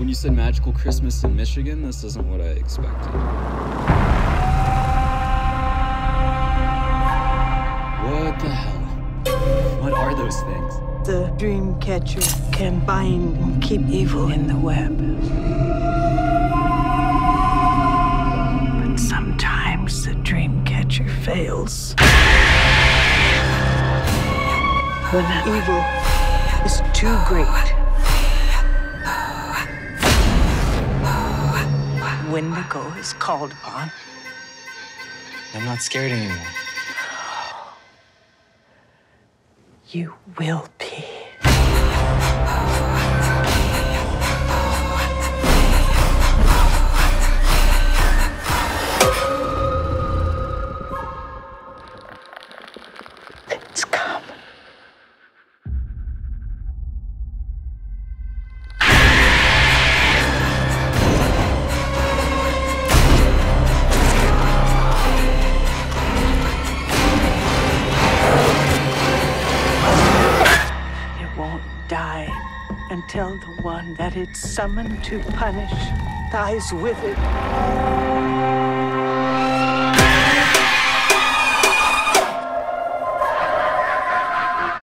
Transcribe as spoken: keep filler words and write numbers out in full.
When you said magical Christmas in Michigan, this isn't what I expected. What the hell? What are those things? The dream catcher can bind and keep evil in the web. But sometimes the dream catcher fails. When evil is too great, Windigo is called upon. I'm not scared anymore. You will be. It's come. Die until the one that it's summoned to punish dies with it.